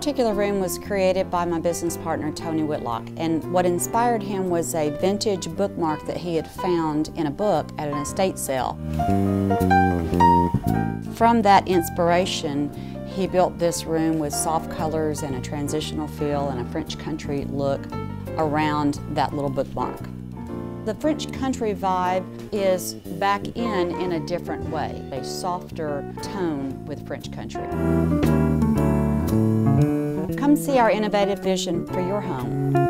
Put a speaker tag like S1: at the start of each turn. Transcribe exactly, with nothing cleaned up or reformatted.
S1: particular room was created by my business partner, Tony Whitlock, and what inspired him was a vintage bookmark that he had found in a book at an estate sale. From that inspiration, he built this room with soft colors and a transitional feel and a French country look around that little bookmark. The French country vibe is back in in a different way, a softer tone with French country. Come see our innovative vision for your home.